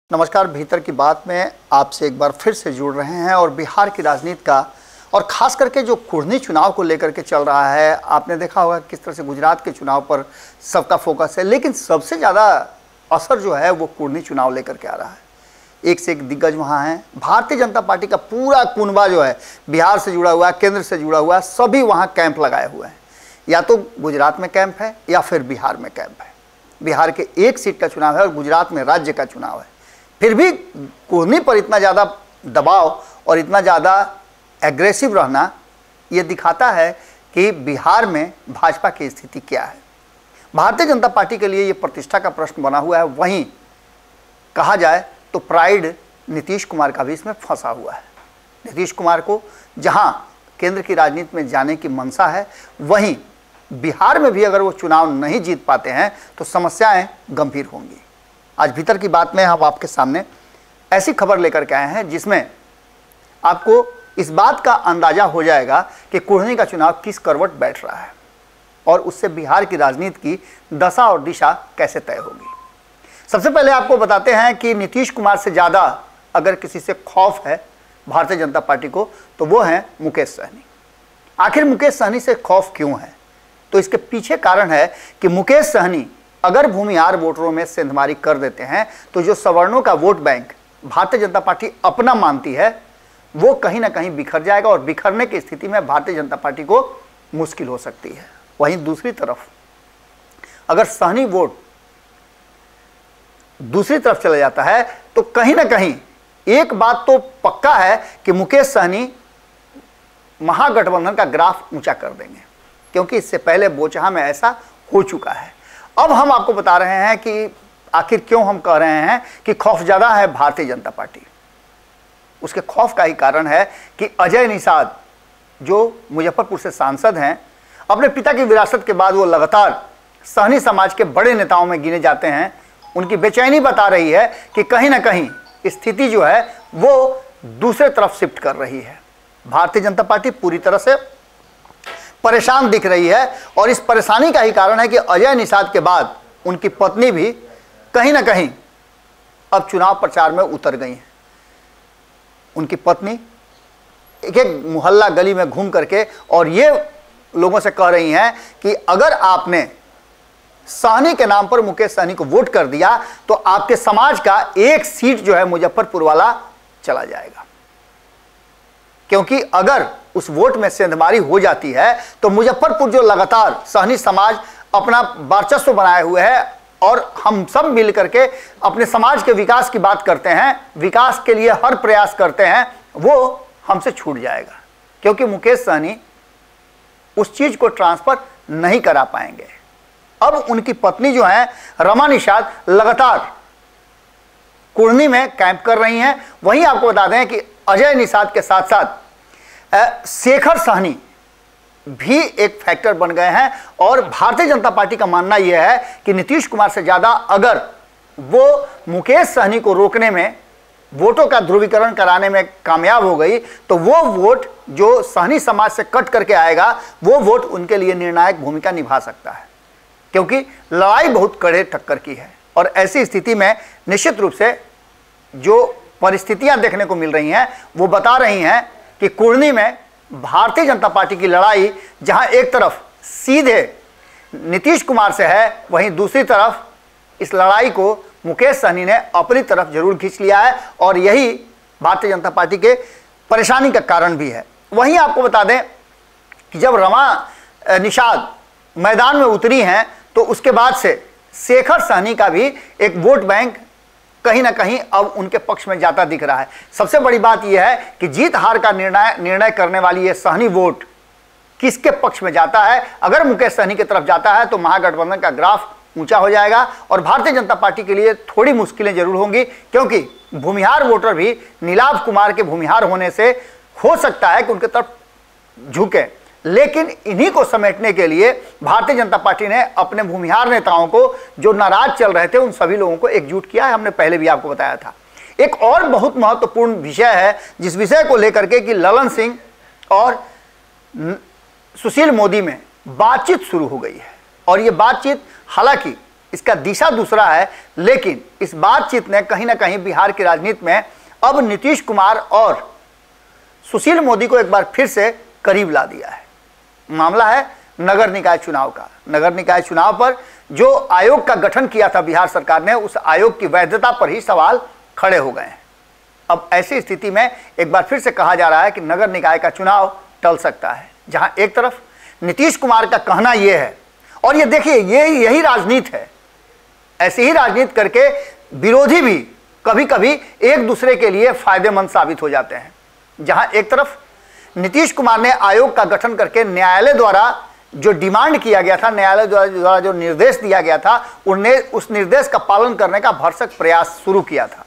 नमस्कार। भीतर की बात में आपसे एक बार फिर से जुड़ रहे हैं और बिहार की राजनीति का और ख़ास करके जो कुढ़नी चुनाव को लेकर के चल रहा है, आपने देखा होगा किस तरह से गुजरात के चुनाव पर सबका फोकस है, लेकिन सबसे ज़्यादा असर जो है वो कुढ़नी चुनाव लेकर के आ रहा है। एक से एक दिग्गज वहाँ हैं। भारतीय जनता पार्टी का पूरा कुनबा जो है बिहार से जुड़ा हुआ है, केंद्र से जुड़ा हुआ है, सभी वहाँ कैंप लगाए हुए हैं। या तो गुजरात में कैंप है या फिर बिहार में कैंप है। बिहार के एक सीट का चुनाव है और गुजरात में राज्य का चुनाव है। फिर भी कुढ़नी पर इतना ज़्यादा दबाव और इतना ज़्यादा एग्रेसिव रहना ये दिखाता है कि बिहार में भाजपा की स्थिति क्या है। भारतीय जनता पार्टी के लिए ये प्रतिष्ठा का प्रश्न बना हुआ है। वहीं कहा जाए तो प्राइड नीतीश कुमार का भी इसमें फंसा हुआ है। नीतीश कुमार को जहां केंद्र की राजनीति में जाने की मंशा है, वहीं बिहार में भी अगर वो चुनाव नहीं जीत पाते हैं तो समस्याएं गंभीर होंगी। आज भीतर की बात में हम आपके सामने ऐसी खबर लेकर के आए हैं जिसमें आपको इस बात का अंदाजा हो जाएगा कि कुढ़नी का चुनाव किस करवट बैठ रहा है और उससे बिहार की राजनीति की दशा और दिशा कैसे तय होगी। सबसे पहले आपको बताते हैं कि नीतीश कुमार से ज़्यादा अगर किसी से खौफ है भारतीय जनता पार्टी को तो वो है मुकेश सहनी। आखिर मुकेश सहनी से खौफ क्यों है? तो इसके पीछे कारण है कि मुकेश सहनी अगर भूमिहार वोटरों में सेंधमारी कर देते हैं तो जो सवर्णों का vote bank Bharatiya Janata party अपना मानती है वो कहीं ना कहीं बिखर जाएगा और बिखरने की स्थिति में भारतीय जनता पार्टी को मुश्किल हो सकती है। वहीं दूसरी तरफ अगर सहनी वोट दूसरी तरफ चला जाता है तो कहीं ना कहीं एक बात तो पक्का है कि मुकेश सहनी महागठबंधन का ग्राफ ऊंचा कर देंगे, क्योंकि इससे पहले बोचहा में ऐसा हो चुका है। अब हम आपको बता रहे हैं कि आखिर क्यों हम कह रहे हैं कि खौफ ज़्यादा है भारतीय जनता पार्टी। उसके खौफ का ही कारण है कि अजय निषाद जो मुजफ्फरपुर से सांसद हैं, अपने पिता की विरासत के बाद वो लगातार सहनी समाज के बड़े नेताओं में गिने जाते हैं। उनकी बेचैनी बता रही है कि कहीं ना कहीं स्थिति जो है वो दूसरे तरफ शिफ्ट कर रही है। भारतीय जनता पार्टी पूरी तरह से परेशान दिख रही है और इस परेशानी का ही कारण है कि अजय निषाद के बाद उनकी पत्नी भी कहीं ना कहीं अब चुनाव प्रचार में उतर गई हैं। उनकी पत्नी एक एक मोहल्ला गली में घूम करके और ये लोगों से कह रही हैं कि अगर आपने सहनी के नाम पर मुकेश सहनी को वोट कर दिया तो आपके समाज का एक सीट जो है मुजफ्फरपुर वाला चला जाएगा, क्योंकि अगर उस वोट में सेंधमारी हो जाती है तो मुजफ्फरपुर जो लगातार सहनी समाज अपना वर्चस्व बनाए हुए है और हम सब मिल करके अपने समाज के विकास की बात करते हैं, विकास के लिए हर प्रयास करते हैं, वो हमसे छूट जाएगा, क्योंकि मुकेश सहनी उस चीज को ट्रांसफर नहीं करा पाएंगे। अब उनकी पत्नी जो है रमा निषाद लगातार कुढ़नी में कैंप कर रही हैं। वहीं आपको बता दें कि अजय निषाद के साथ साथ शेखर सहनी भी एक फैक्टर बन गए हैं और भारतीय जनता पार्टी का मानना यह है कि नीतीश कुमार से ज़्यादा अगर वो मुकेश सहनी को रोकने में, वोटों का ध्रुवीकरण कराने में कामयाब हो गई तो वो वोट जो सहनी समाज से कट करके आएगा वो वोट उनके लिए निर्णायक भूमिका निभा सकता है, क्योंकि लड़ाई बहुत कड़े टक्कर की है। और ऐसी स्थिति में निश्चित रूप से जो परिस्थितियां देखने को मिल रही हैं वो बता रही हैं कि कुढ़नी में भारतीय जनता पार्टी की लड़ाई जहां एक तरफ सीधे नीतीश कुमार से है, वहीं दूसरी तरफ इस लड़ाई को मुकेश सहनी ने अपनी तरफ जरूर खींच लिया है और यही भारतीय जनता पार्टी के परेशानी का कारण भी है। वहीं आपको बता दें कि जब रमा निषाद मैदान में उतरी हैं तो उसके बाद से शेखर सहनी का भी एक वोट बैंक कहीं ना कहीं अब उनके पक्ष में जाता दिख रहा है। सबसे बड़ी बात यह है कि जीत हार का निर्णय करने वाली ये सहनी वोट किसके पक्ष में जाता है। अगर मुकेश सहनी की तरफ जाता है तो महागठबंधन का ग्राफ ऊंचा हो जाएगा और भारतीय जनता पार्टी के लिए थोड़ी मुश्किलें जरूर होंगी, क्योंकि भूमिहार वोटर भी नीलाभ कुमार के भूमिहार होने से हो सकता है कि उनकी तरफ झुके। लेकिन इन्हीं को समेटने के लिए भारतीय जनता पार्टी ने अपने भूमिहार नेताओं को जो नाराज चल रहे थे उन सभी लोगों को एकजुट किया है। हमने पहले भी आपको बताया था। एक और बहुत महत्वपूर्ण विषय है जिस विषय को लेकर के कि ललन सिंह और सुशील मोदी में बातचीत शुरू हो गई है और ये बातचीत हालांकि इसका दिशा दूसरा है। लेकिन इस बातचीत ने कहीं ना कहीं बिहार की राजनीति में अब नीतीश कुमार और सुशील मोदी को एक बार फिर से करीब ला दिया है। मामला है नगर निकाय चुनाव का। नगर निकाय चुनाव पर जो आयोग का गठन किया था बिहार सरकार ने, उस आयोग की वैधता पर ही सवाल खड़े हो गए हैं। अब ऐसी स्थिति में एक बार फिर से कहा जा रहा है कि नगर निकाय का चुनाव टल सकता है, जहां एक तरफ नीतीश कुमार का कहना यह है, और ये देखिए यही राजनीति है। ऐसी ही राजनीति करके विरोधी भी कभी कभी एक दूसरे के लिए फायदेमंद साबित हो जाते हैं। जहां एक तरफ नीतीश कुमार ने आयोग का गठन करके न्यायालय द्वारा जो डिमांड किया गया था, न्यायालय द्वारा जो निर्देश दिया गया था, उन्हें उस निर्देश का पालन करने का भरसक प्रयास शुरू किया था।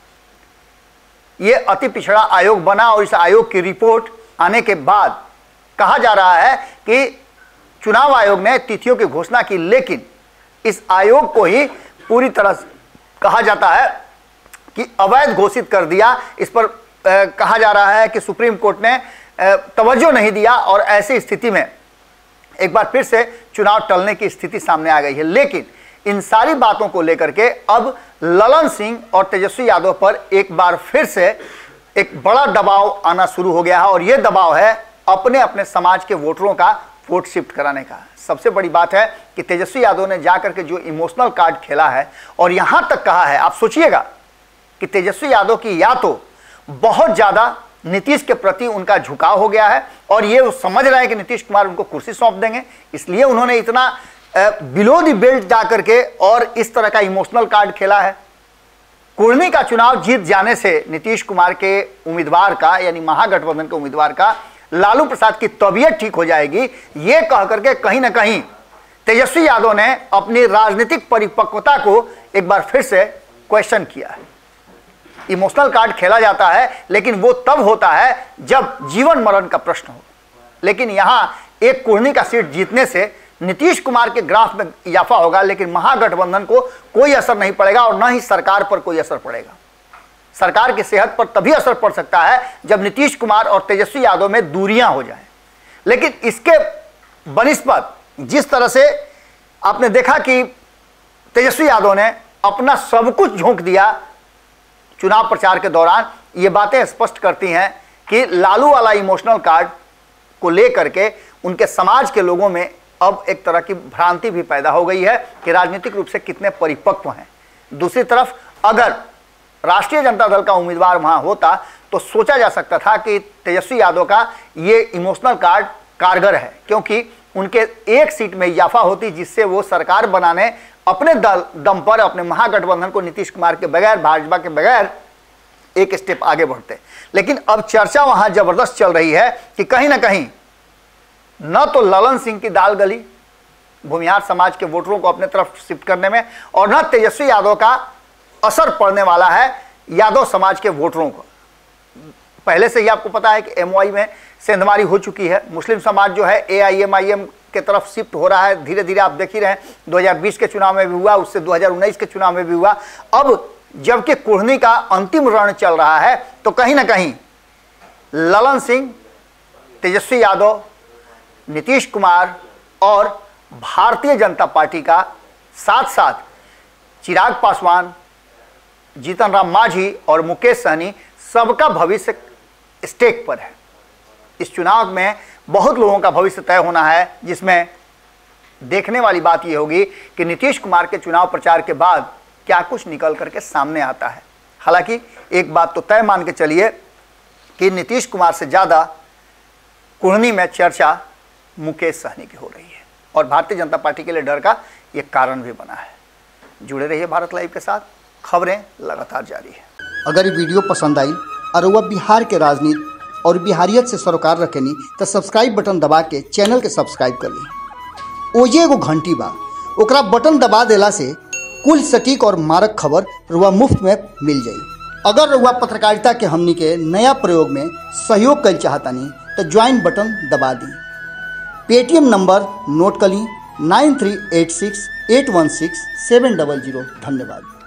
यह अति पिछड़ा आयोग बना और इस आयोग की रिपोर्ट आने के बाद कहा जा रहा है कि चुनाव आयोग ने तिथियों की घोषणा की, लेकिन इस आयोग को ही पूरी तरह कहा जाता है कि अवैध घोषित कर दिया। इस पर कहा जा रहा है कि सुप्रीम कोर्ट ने तवज्जो नहीं दिया और ऐसी स्थिति में एक बार फिर से चुनाव टलने की स्थिति सामने आ गई है। लेकिन इन सारी बातों को लेकर के अब ललन सिंह और तेजस्वी यादव पर एक बार फिर से एक बड़ा दबाव आना शुरू हो गया है, और यह दबाव है अपने अपने समाज के वोटरों का वोट शिफ्ट कराने का। सबसे बड़ी बात है कि तेजस्वी यादव ने जाकर के जो इमोशनल कार्ड खेला है और यहां तक कहा है, आप सोचिएगा कि तेजस्वी यादव की या तो बहुत ज्यादा नीतीश के प्रति उनका झुकाव हो गया है और ये वो समझ रहे हैं कि नीतीश कुमार उनको कुर्सी सौंप देंगे, इसलिए उन्होंने इतना बिलो द बेल्ट जा करके और इस तरह का इमोशनल कार्ड खेला है। कुर्नी का चुनाव जीत जाने से नीतीश कुमार के उम्मीदवार का, यानी महागठबंधन के उम्मीदवार का, लालू प्रसाद की तबीयत ठीक हो जाएगी, ये कह करके कहीं ना कहीं तेजस्वी यादव ने अपनी राजनीतिक परिपक्वता को एक बार फिर से क्वेश्चन किया है। इमोशनल कार्ड खेला जाता है, लेकिन वो तब होता है जब जीवन मरण का प्रश्न हो। लेकिन यहां एक कुर्नी का सीट जीतने से नीतीश कुमार के ग्राफ में इजाफा होगा, लेकिन महागठबंधन को कोई असर नहीं पड़ेगा और न ही सरकार पर कोई असर पड़ेगा। सरकार की सेहत पर तभी असर पड़ सकता है जब नीतीश कुमार और तेजस्वी यादव में दूरियां हो जाएं। लेकिन इसके बनिस्पत जिस तरह से आपने देखा कि तेजस्वी यादव ने अपना सब कुछ झोंक दिया चुनाव प्रचार के दौरान, ये बातें स्पष्ट करती हैं कि लालू वाला इमोशनल कार्ड को लेकर के उनके समाज के लोगों में अब एक तरह की भ्रांति भी पैदा हो गई है कि राजनीतिक रूप से कितने परिपक्व हैं। दूसरी तरफ अगर राष्ट्रीय जनता दल का उम्मीदवार वहां होता तो सोचा जा सकता था कि तेजस्वी यादव का ये इमोशनल कार्ड कारगर है, क्योंकि उनके एक सीट में इजाफा होती जिससे वो सरकार बनाने अपने दम पर अपने महागठबंधन को नीतीश कुमार के बगैर, भाजपा के बगैर एक स्टेप आगे बढ़ते। लेकिन अब चर्चा वहां जबरदस्त चल रही है कि कहीं ना कहीं न तो ललन सिंह की दाल गली भूमिहार समाज के वोटरों को अपने तरफ शिफ्ट करने में, और न तेजस्वी यादव का असर पड़ने वाला है यादव समाज के वोटरों को। पहले से ही आपको पता है कि एमवाई में सेंधमारी हो चुकी है। मुस्लिम समाज जो है एआईएमआईएम के तरफ शिफ्ट हो रहा है धीरे धीरे, आप देख ही रहे हैं। 2020 के चुनाव में भी हुआ, उससे 2019 के चुनाव में भी हुआ। अब जबकि कुर्नी का अंतिम रण चल रहा है तो कहीं ना कहीं ललन सिंह, तेजस्वी यादव, नीतीश कुमार और भारतीय जनता पार्टी का, साथ साथ चिराग पासवान, जीतन राम मांझी और मुकेश सहनी, सबका भविष्य स्टेक पर है। इस चुनाव में बहुत लोगों का भविष्य तय होना है, जिसमें देखने वाली बात यह होगी कि नीतीश कुमार के चुनाव प्रचार के बाद क्या कुछ निकल करके सामने आता है। हालांकि एक बात तो तय मान के चलिए कि नीतीश कुमार से ज़्यादा कुर्नी में चर्चा मुकेश सहनी की हो रही है, और भारतीय जनता पार्टी के लिए डर का यह कारण भी बना है। जुड़े रहिए भारत लाइव के साथ, खबरें लगातार जारी है। अगर ये वीडियो पसंद आई और वह बिहार के राजनीति और बिहारियत से सरोकार रखेनी तो सब्सक्राइब बटन दबा के चैनल के सब्सक्राइब कर ली। ओजे एगो घंटी बा, ओकरा बटन दबा देला से कुल सटीक और मारक खबर रुआ मुफ्त में मिल जाई। अगर रुआ पत्रकारिता के हमनी के नया प्रयोग में सहयोग कर चाहतानी तो ज्वाइन बटन दबा दी। पेटीएम नंबर नोट कर ली 9386816700। धन्यवाद।